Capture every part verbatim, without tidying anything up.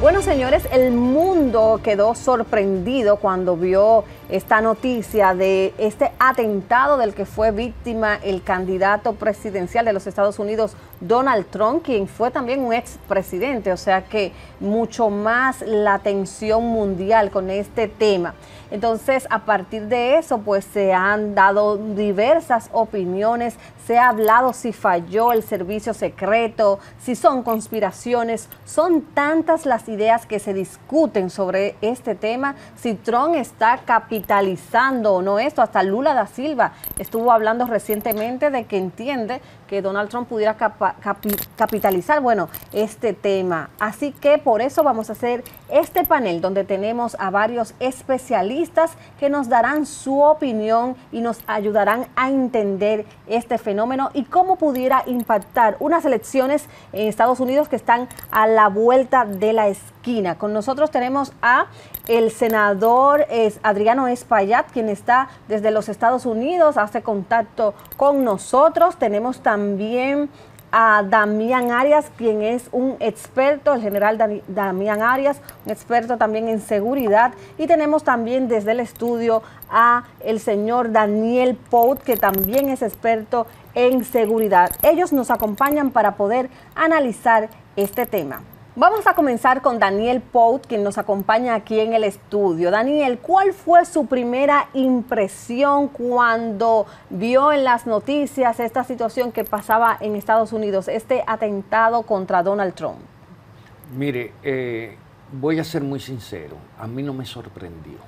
Bueno, señores, el mundo quedó sorprendido cuando vio esta noticia de este atentado del que fue víctima el candidato presidencial de los Estados Unidos, Donald Trump, quien fue también un expresidente, o sea que mucho más la atención mundial con este tema. Entonces, a partir de eso, pues se han dado diversas opiniones, se ha hablado si falló el servicio secreto, si son conspiraciones, son tantas las ideas que se discuten sobre este tema, si Trump está capitalizando o no esto. Hasta Lula da Silva estuvo hablando recientemente de que entiende que Donald Trump pudiera capa, capi, capitalizar, bueno, este tema. Así que por eso vamos a hacer este panel donde tenemos a varios especialistas que nos darán su opinión y nos ayudarán a entender este fenómeno y cómo pudiera impactar unas elecciones en Estados Unidos que están a la vuelta de la esquina. Con nosotros tenemos a el senador es Adriano Espaillat, quien está desde los Estados Unidos, hace contacto con nosotros. Tenemos también a Damián Arias, quien es un experto, el general Damián Arias, un experto también en seguridad. Y tenemos también desde el estudio a el señor Daniel Pout, que también es experto en seguridad. Ellos nos acompañan para poder analizar este tema. Vamos a comenzar con Daniel Pout, quien nos acompaña aquí en el estudio. Daniel, ¿cuál fue su primera impresión cuando vio en las noticias esta situación que pasaba en Estados Unidos, este atentado contra Donald Trump? Mire, eh, voy a ser muy sincero, a mí no me sorprendió.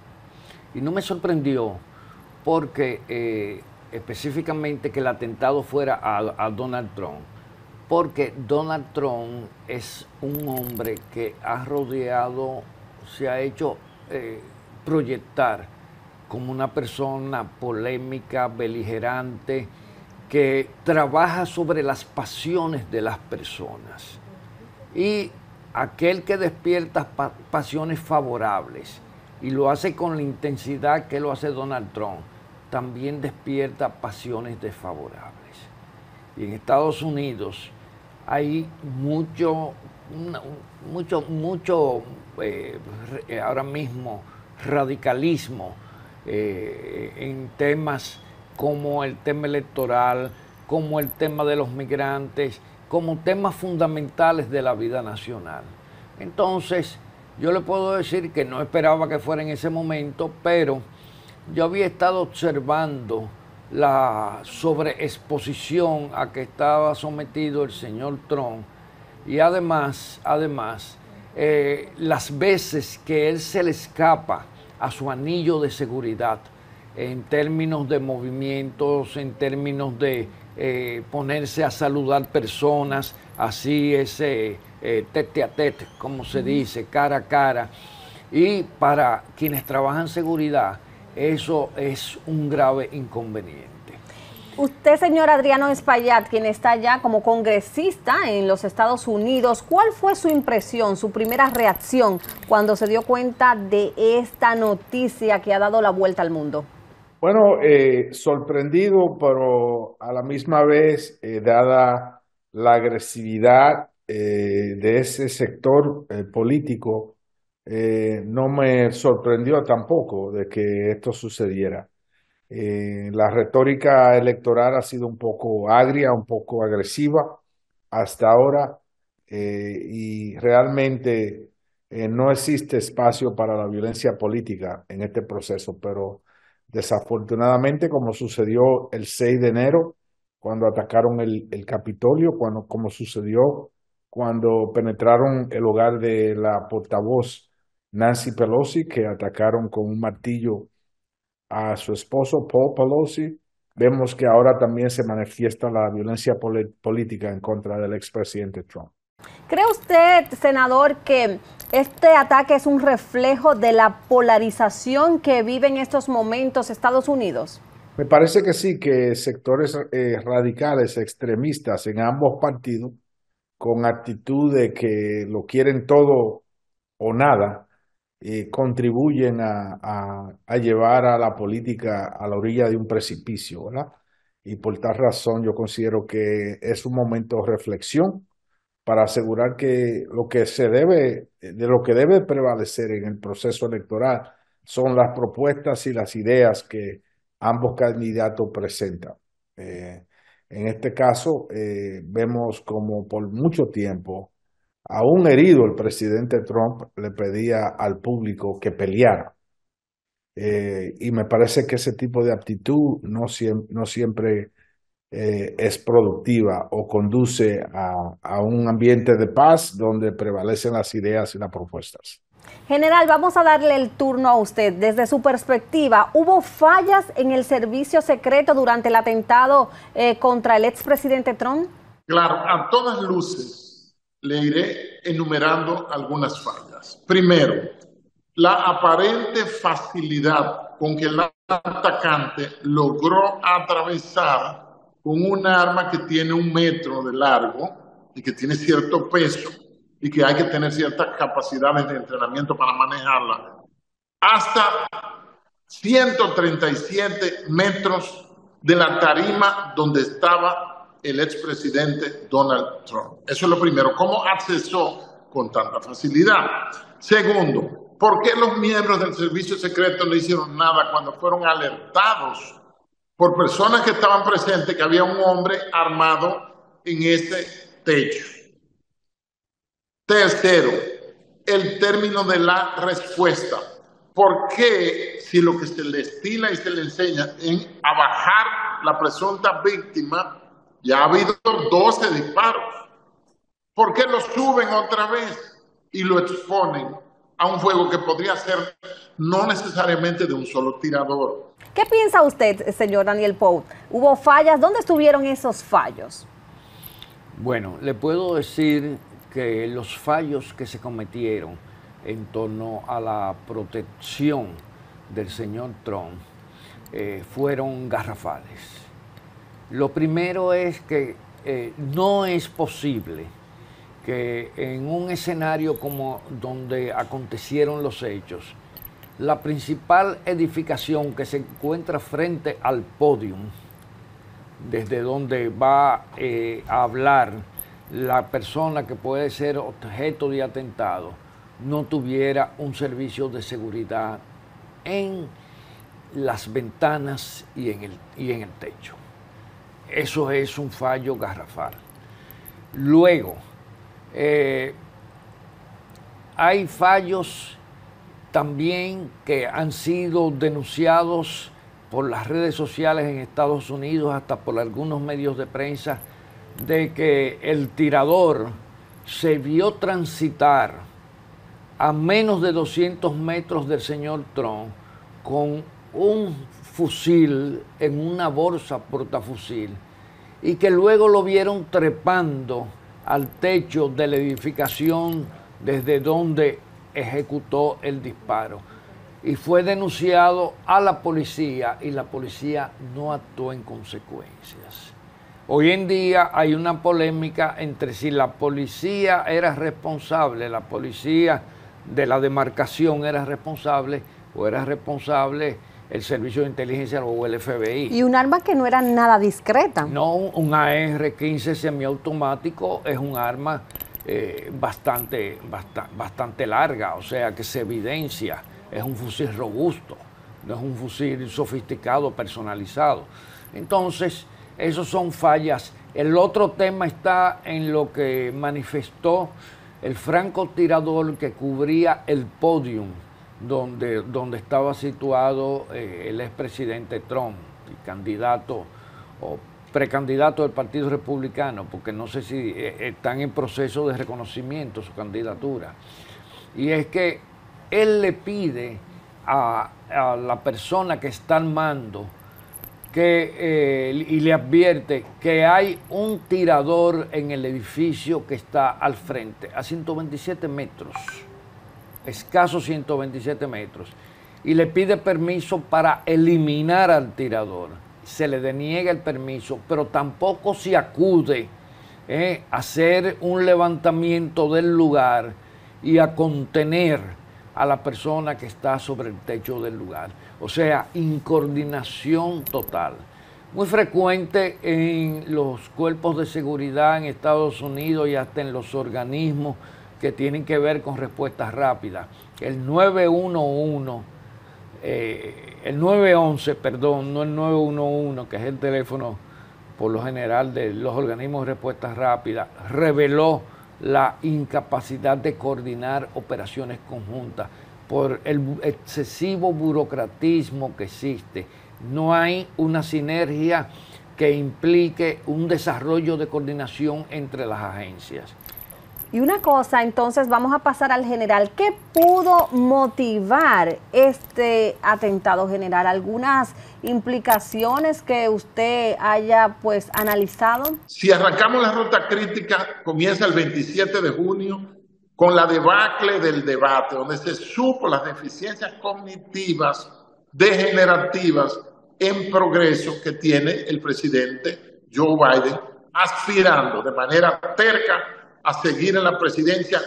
Y no me sorprendió porque eh, específicamente que el atentado fuera a, a Donald Trump. Porque Donald Trump es un hombre que ha rodeado, se ha hecho eh, proyectar como una persona polémica, beligerante, que trabaja sobre las pasiones de las personas. Y aquel que despierta pa pasiones favorables y lo hace con la intensidad que lo hace Donald Trump, también despierta pasiones desfavorables. Y en Estados Unidos hay mucho, mucho, mucho eh, ahora mismo radicalismo eh, en temas como el tema electoral, como el tema de los migrantes, como temas fundamentales de la vida nacional. Entonces, yo le puedo decir que no esperaba que fuera en ese momento, pero yo había estado observando la sobreexposición a que estaba sometido el señor Trump y además, además eh, las veces que él se le escapa a su anillo de seguridad en términos de movimientos, en términos de eh, ponerse a saludar personas, así ese eh, tete a tete, como se dice, cara a cara. Y para quienes trabajan seguridad, eso es un grave inconveniente. Usted, señor Adriano Espaillat, quien está ya como congresista en los Estados Unidos, ¿cuál fue su impresión, su primera reacción cuando se dio cuenta de esta noticia que ha dado la vuelta al mundo? Bueno, eh, sorprendido, pero a la misma vez, eh, dada la agresividad eh, de ese sector eh, político, eh, no me sorprendió tampoco de que esto sucediera. Eh, la retórica electoral ha sido un poco agria, un poco agresiva hasta ahora, eh, y realmente eh, no existe espacio para la violencia política en este proceso, pero desafortunadamente, como sucedió el seis de enero, cuando atacaron el, el Capitolio, cuando, como sucedió cuando penetraron el hogar de la portavoz Nancy Pelosi, que atacaron con un martillo a su esposo Paul Pelosi, vemos que ahora también se manifiesta la violencia política en contra del expresidente Trump. ¿Cree usted, senador, que este ataque es un reflejo de la polarización que vive en estos momentos Estados Unidos? Me parece que sí, que sectores eh, radicales, extremistas en ambos partidos, con actitud de que lo quieren todo o nada, eh, contribuyen a, a, a llevar a la política a la orilla de un precipicio, ¿verdad? Y por tal razón yo considero que es un momento de reflexión para asegurar que lo que se debe, de lo que debe prevalecer en el proceso electoral son las propuestas y las ideas que ambos candidatos presentan. Eh, en este caso, eh, vemos como por mucho tiempo, aún herido el presidente Trump, le pedía al público que peleara. Eh, y me parece que ese tipo de actitud no, siem no siempre eh, es productiva o conduce a, a un ambiente de paz donde prevalecen las ideas y las propuestas. General, vamos a darle el turno a usted. Desde su perspectiva, ¿hubo fallas en el servicio secreto durante el atentado eh, contra el expresidente Trump? Claro, a todas luces le iré enumerando algunas fallas. Primero, la aparente facilidad con que el atacante logró atravesar con un arma que tiene un metro de largo y que tiene cierto peso y que hay que tener ciertas capacidades de entrenamiento para manejarla, hasta ciento treinta y siete metros de la tarima donde estaba el expresidente Donald Trump. Eso es lo primero. ¿Cómo accesó con tanta facilidad? Segundo, ¿por qué los miembros del servicio secreto no hicieron nada cuando fueron alertados por personas que estaban presentes que había un hombre armado en ese techo? Tercero, el término de la respuesta. ¿Por qué, si lo que se le estila y se le enseña en a bajar la presunta víctima, ya ha habido doce disparos? ¿Por qué lo suben otra vez y lo exponen a un fuego que podría ser no necesariamente de un solo tirador? ¿Qué piensa usted, señor Daniel Pou? ¿Hubo fallas? ¿Dónde estuvieron esos fallos? Bueno, le puedo decir que los fallos que se cometieron en torno a la protección del señor Trump eh, fueron garrafales. Lo primero es que eh, no es posible que en un escenario como donde acontecieron los hechos, la principal edificación que se encuentra frente al podium, desde donde va eh, a hablar la persona que puede ser objeto de atentado, no tuviera un servicio de seguridad en las ventanas y en el, y en el techo. Eso es un fallo garrafal. Luego, eh, hay fallos también que han sido denunciados por las redes sociales en Estados Unidos, hasta por algunos medios de prensa, de que el tirador se vio transitar a menos de doscientos metros del señor Trump con un fusil en una bolsa portafusil y que luego lo vieron trepando al techo de la edificación desde donde ejecutó el disparo. Y fue denunciado a la policía y la policía no actuó en consecuencias. Hoy en día hay una polémica entre si la policía era responsable, la policía de la demarcación era responsable o era responsable el Servicio de Inteligencia o el F B I. Y un arma que no era nada discreta. No, un A R quince semiautomático es un arma eh, bastante, bastante, bastante larga, o sea que se evidencia, es un fusil robusto, no es un fusil sofisticado, personalizado. Entonces, esos son fallas. El otro tema está en lo que manifestó el francotirador que cubría el podium donde, donde estaba situado eh, el expresidente Trump, el candidato o precandidato del Partido Republicano, porque no sé si eh, están en proceso de reconocimiento su candidatura. Y es que él le pide a, a la persona que está al mando que, eh, y le advierte que hay un tirador en el edificio que está al frente, a ciento veintisiete metros, escasos ciento veintisiete metros, y le pide permiso para eliminar al tirador. Se le deniega el permiso, pero tampoco se acude eh, a hacer un levantamiento del lugar y a contener a la persona que está sobre el techo del lugar. O sea, incoordinación total. muy frecuente en los cuerpos de seguridad en Estados Unidos y hasta en los organismos que tienen que ver con respuestas rápidas. El nueve uno uno, eh, el nueve once, perdón, no el nueve uno uno, que es el teléfono por lo general de los organismos de respuestas rápidas, reveló la incapacidad de coordinar operaciones conjuntas por el excesivo burocratismo que existe. No hay una sinergia que implique un desarrollo de coordinación entre las agencias. Y una cosa, entonces vamos a pasar al general. ¿Qué pudo motivar este atentado, general? ¿Algunas implicaciones que usted haya pues analizado? Si arrancamos la ruta crítica, comienza el veintisiete de junio con la debacle del debate, donde se supo las deficiencias cognitivas degenerativas en progreso que tiene el presidente Joe Biden, aspirando de manera terca a seguir en la presidencia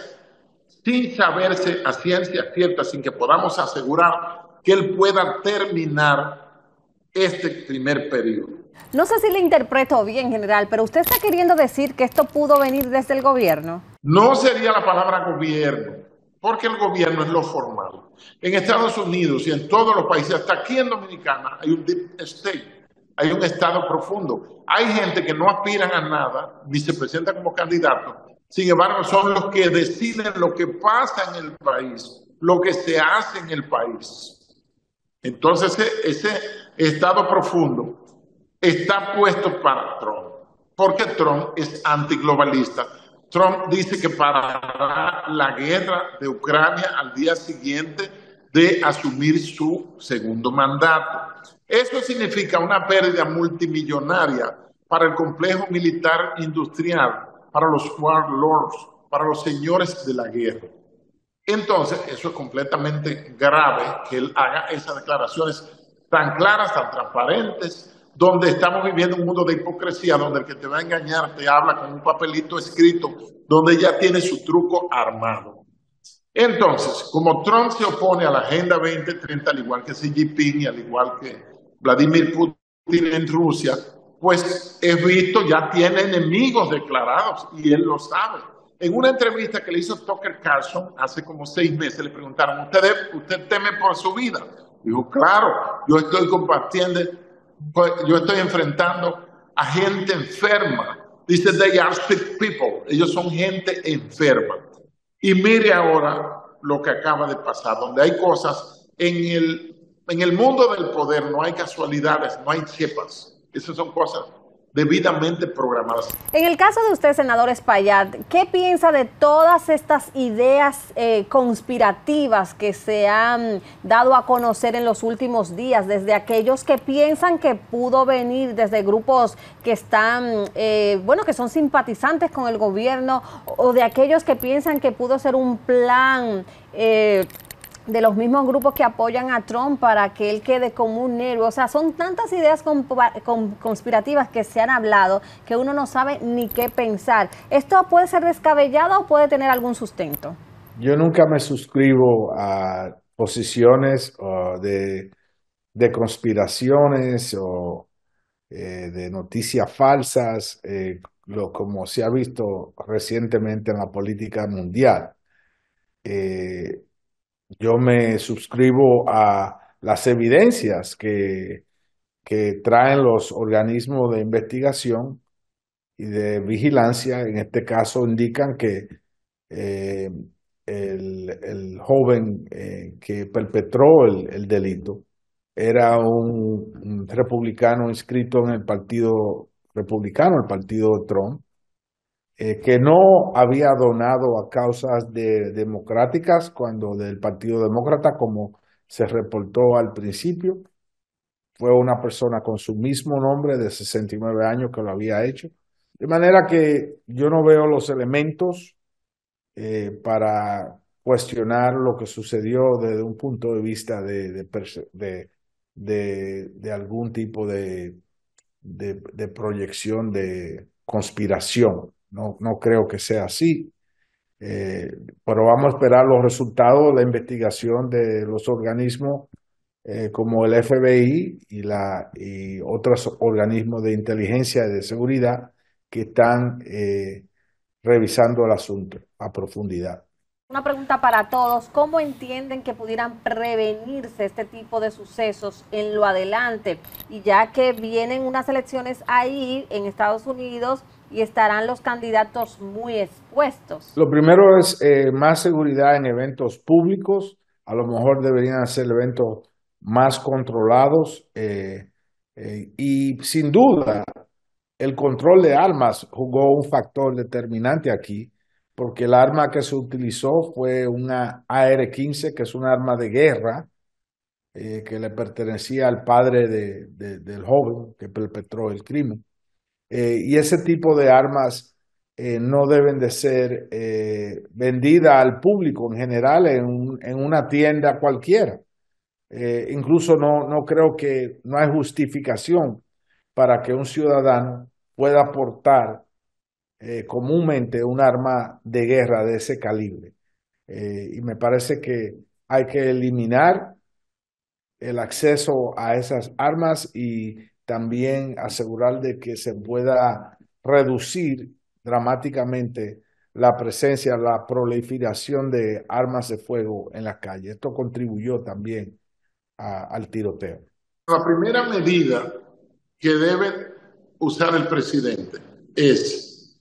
sin saberse a ciencia cierta, sin que podamos asegurar que él pueda terminar este primer periodo. No sé si le interpreto bien, general, pero usted está queriendo decir que esto pudo venir desde el gobierno. No sería la palabra gobierno, porque el gobierno es lo formal. En Estados Unidos y en todos los países, hasta aquí en Dominicana, hay un deep state, hay un estado profundo. Hay gente que no aspiran a nada, ni se presenta como candidato. Sin embargo, son los que deciden lo que pasa en el país, lo que se hace en el país. Entonces, ese estado profundo está puesto para Trump, porque Trump es antiglobalista. Trump dice que parará la guerra de Ucrania al día siguiente de asumir su segundo mandato. Eso significa una pérdida multimillonaria para el complejo militar industrial, para los warlords, para los señores de la guerra. Entonces, eso es completamente grave que él haga esas declaraciones tan claras, tan transparentes, donde estamos viviendo un mundo de hipocresía, donde el que te va a engañar te habla con un papelito escrito, donde ya tiene su truco armado. Entonces, como Trump se opone a la Agenda veinte treinta, al igual que Xi Jinping y al igual que Vladimir Putin en Rusia, pues es visto, ya tiene enemigos declarados y él lo sabe. En una entrevista que le hizo Tucker Carlson hace como seis meses, le preguntaron, ¿usted, usted teme por su vida? Dijo, claro, yo estoy compartiendo, yo estoy enfrentando a gente enferma. Dice, they are sick people. Ellos son gente enferma. Y mire ahora lo que acaba de pasar, donde hay cosas en el, en el mundo del poder, no hay casualidades, no hay chepas. Esas son cosas debidamente programadas. En el caso de usted, senador Espaillat, ¿qué piensa de todas estas ideas eh, conspirativas que se han dado a conocer en los últimos días, desde aquellos que piensan que pudo venir desde grupos que están, eh, bueno, que son simpatizantes con el gobierno, o de aquellos que piensan que pudo ser un plan eh, de los mismos grupos que apoyan a Trump para que él quede como un héroe? O sea, son tantas ideas conspirativas que se han hablado que uno no sabe ni qué pensar. ¿Esto puede ser descabellado o puede tener algún sustento? Yo nunca me suscribo a posiciones uh, de, de conspiraciones o eh, de noticias falsas, eh, lo, como se ha visto recientemente en la política mundial. Eh, Yo me suscribo a las evidencias que, que traen los organismos de investigación y de vigilancia. En este caso indican que eh, el, el joven eh, que perpetró el, el delito era un, un republicano inscrito en el Partido Republicano, el Partido de Trump, Eh, que no había donado a causas de, democráticas cuando del Partido Demócrata, como se reportó al principio. Fue una persona con su mismo nombre de sesenta y nueve años que lo había hecho. De manera que yo no veo los elementos eh, para cuestionar lo que sucedió desde un punto de vista de, de, de, de, de algún tipo de, de, de proyección de conspiración. No, no creo que sea así, eh, pero vamos a esperar los resultados de la investigación de los organismos eh, como el F B I y, la, y otros organismos de inteligencia y de seguridad que están eh, revisando el asunto a profundidad. Una pregunta para todos, ¿cómo entienden que pudieran prevenirse este tipo de sucesos en lo adelante? Y ya que vienen unas elecciones ahí en Estados Unidos y estarán los candidatos muy expuestos. Lo primero es eh, más seguridad en eventos públicos, a lo mejor deberían ser eventos más controlados eh, eh, y sin duda el control de armas jugó un factor determinante aquí, porque el arma que se utilizó fue una A R quince, que es un arma de guerra, eh, que le pertenecía al padre de, de, del joven que perpetró el crimen. Eh, y ese tipo de armas eh, no deben de ser eh, vendidas al público en general en, un, en una tienda cualquiera. Eh, incluso no, no creo que no hay justificación para que un ciudadano pueda portar eh, comúnmente un arma de guerra de ese calibre. Eh, y me parece que hay que eliminar el acceso a esas armas y también asegurar de que se pueda reducir dramáticamente la presencia, la proliferación de armas de fuego en las calles. Esto contribuyó también a, al tiroteo. La primera medida que debe usar el presidente es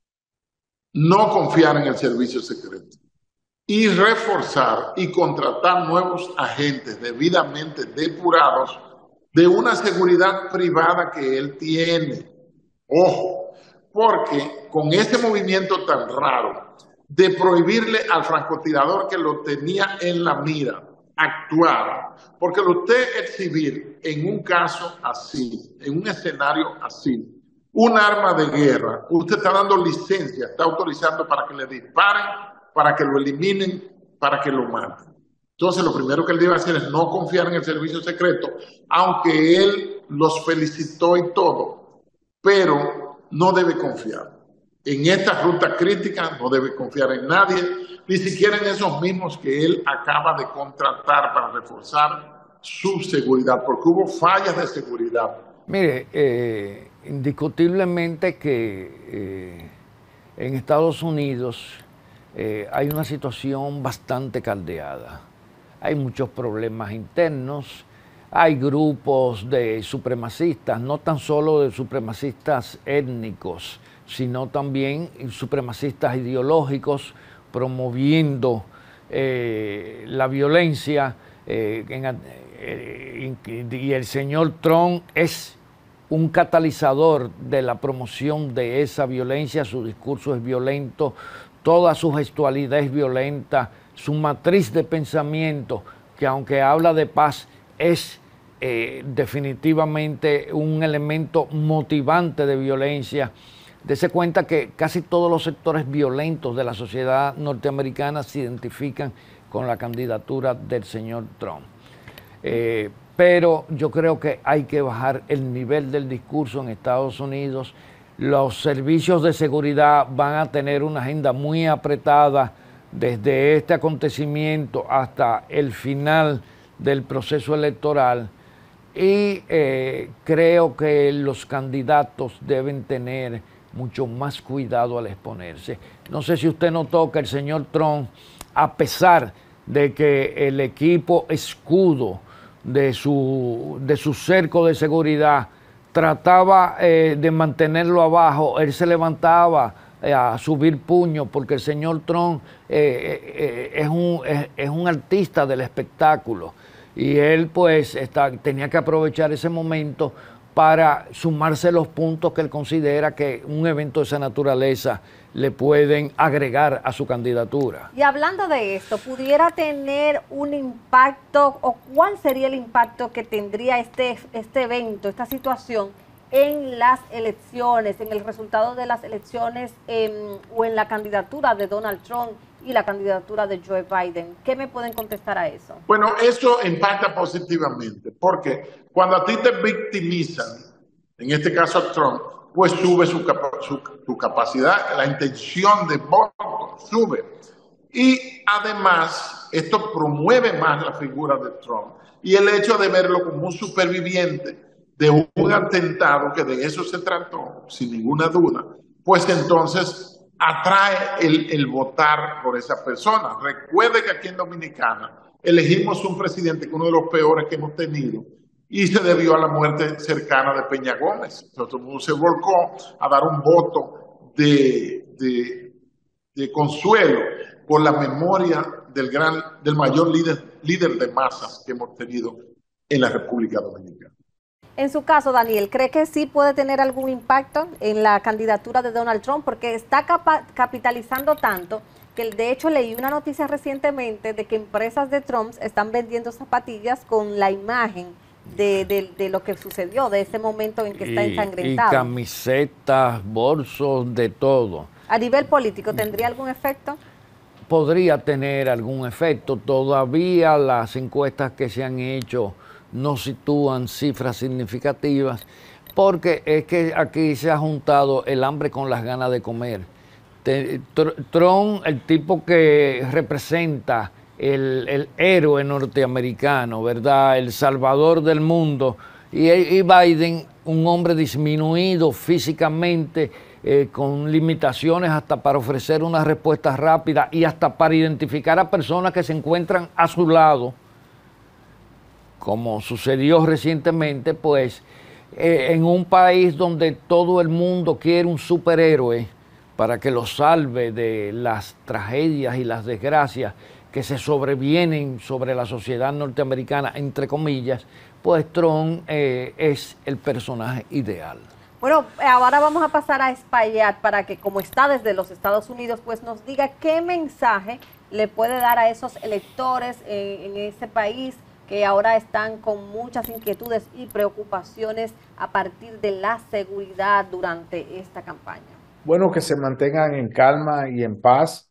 no confiar en el servicio secreto y reforzar y contratar nuevos agentes debidamente depurados de una seguridad privada que él tiene. Ojo, porque con este movimiento tan raro de prohibirle al francotirador que lo tenía en la mira actuar, porque lo usted exhibir en un caso así, en un escenario así, un arma de guerra, usted está dando licencia, está autorizando para que le disparen, para que lo eliminen, para que lo maten. Entonces, lo primero que él debe hacer es no confiar en el servicio secreto, aunque él los felicitó y todo, pero no debe confiar. En esta ruta crítica no debe confiar en nadie, ni siquiera en esos mismos que él acaba de contratar para reforzar su seguridad, porque hubo fallas de seguridad. Mire, eh, indiscutiblemente que eh, en Estados Unidos eh, hay una situación bastante caldeada. Hay muchos problemas internos, hay grupos de supremacistas, no tan solo de supremacistas étnicos, sino también supremacistas ideológicos promoviendo eh, la violencia eh, en, eh, y el señor Trump es un catalizador de la promoción de esa violencia, su discurso es violento, toda su gestualidad es violenta, su matriz de pensamiento, que aunque habla de paz, es eh, definitivamente un elemento motivante de violencia. Dese cuenta que casi todos los sectores violentos de la sociedad norteamericana se identifican con la candidatura del señor Trump. Eh, pero yo creo que hay que bajar el nivel del discurso en Estados Unidos. Los servicios de seguridad van a tener una agenda muy apretada desde este acontecimiento hasta el final del proceso electoral y eh, creo que los candidatos deben tener mucho más cuidado al exponerse. No sé si usted notó que el señor Trump, a pesar de que el equipo escudo de su, de su cerco de seguridad trataba eh, de mantenerlo abajo, él se levantaba eh, a subir puño porque el señor Trump eh, eh, es, un, es, es un artista del espectáculo y él pues está, tenía que aprovechar ese momento para sumarse los puntos que él considera que un evento de esa naturaleza le pueden agregar a su candidatura. Y hablando de esto, ¿pudiera tener un impacto o cuál sería el impacto que tendría este, este evento, esta situación en las elecciones, en el resultado de las elecciones eh, o en la candidatura de Donald Trump y la candidatura de Joe Biden? ¿Qué me pueden contestar a eso? Bueno, eso impacta positivamente, porque cuando a ti te victimizan, en este caso a Trump, pues sube su, capa su, su capacidad, la intención de voto sube. Y además, esto promueve más la figura de Trump. Y el hecho de verlo como un superviviente de un atentado, que de eso se trató, sin ninguna duda, pues entonces atrae el, el votar por esa persona. Recuerde que aquí en Dominicana elegimos un presidente que es uno de los peores que hemos tenido, y se debió a la muerte cercana de Peña Gómez. Todo el mundo se volcó a dar un voto de, de, de consuelo por la memoria del, gran, del mayor líder, líder de masas que hemos tenido en la República Dominicana. En su caso, Daniel, ¿cree que sí puede tener algún impacto en la candidatura de Donald Trump? Porque está capitalizando tanto que de hecho leí una noticia recientemente de que empresas de Trump están vendiendo zapatillas con la imagen de, de, de lo que sucedió, de ese momento en que está y, ensangrentado. Y camisetas, bolsos, de todo. ¿A nivel político tendría algún efecto? Podría tener algún efecto. Todavía las encuestas que se han hecho no sitúan cifras significativas, porque es que aquí se ha juntado el hambre con las ganas de comer. Trump, el tipo que representa el, el héroe norteamericano, ¿verdad? El salvador del mundo, y, y Biden, un hombre disminuido físicamente, eh, con limitaciones hasta para ofrecer una respuesta rápida y hasta para identificar a personas que se encuentran a su lado, como sucedió recientemente, pues, eh, en un país donde todo el mundo quiere un superhéroe para que lo salve de las tragedias y las desgracias que se sobrevienen sobre la sociedad norteamericana, entre comillas, pues Trump eh, es el personaje ideal. Bueno, ahora vamos a pasar a Espaillat para que, como está desde los Estados Unidos, pues nos diga qué mensaje le puede dar a esos electores eh, en ese país que ahora están con muchas inquietudes y preocupaciones a partir de la seguridad durante esta campaña. Bueno, que se mantengan en calma y en paz,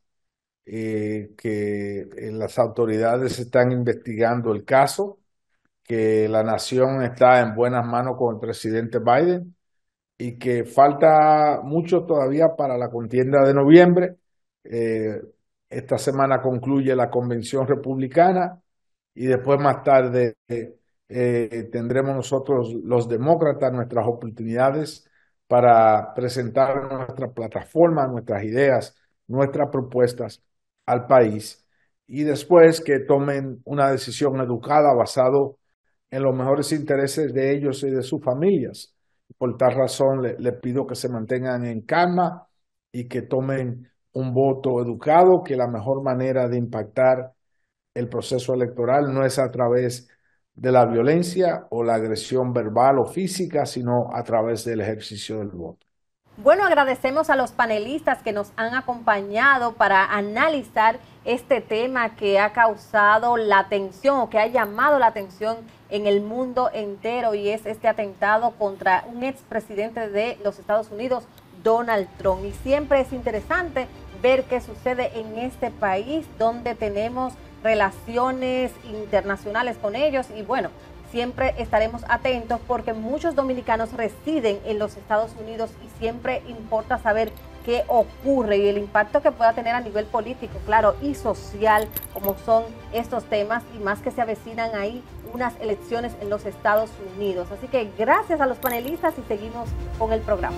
eh, que eh, las autoridades están investigando el caso, que la nación está en buenas manos con el presidente Biden y que falta mucho todavía para la contienda de noviembre. Eh, esta semana concluye la convención republicana y después más tarde eh, eh, tendremos nosotros los demócratas nuestras oportunidades para presentar nuestra plataforma, nuestras ideas, nuestras propuestas al país, y después que tomen una decisión educada basado en los mejores intereses de ellos y de sus familias. Por tal razón les le pido que se mantengan en calma y que tomen un voto educado, que la mejor manera de impactar el proceso electoral no es a través de la violencia o la agresión verbal o física, sino a través del ejercicio del voto. Bueno, agradecemos a los panelistas que nos han acompañado para analizar este tema que ha causado la atención o que ha llamado la atención en el mundo entero, y es este atentado contra un expresidente de los Estados Unidos, Donald Trump. Y siempre es interesante ver qué sucede en este país donde tenemos relaciones internacionales con ellos, y bueno, siempre estaremos atentos porque muchos dominicanos residen en los Estados Unidos y siempre importa saber qué ocurre y el impacto que pueda tener a nivel político, claro, y social, como son estos temas, y más que se avecinan ahí unas elecciones en los Estados Unidos. Así que gracias a los panelistas y seguimos con el programa.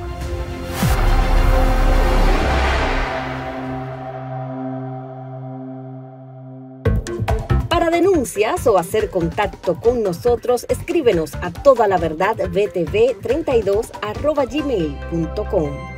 Para denuncias o hacer contacto con nosotros, escríbenos a toda la verdad v t v treinta y dos arroba gmail punto com.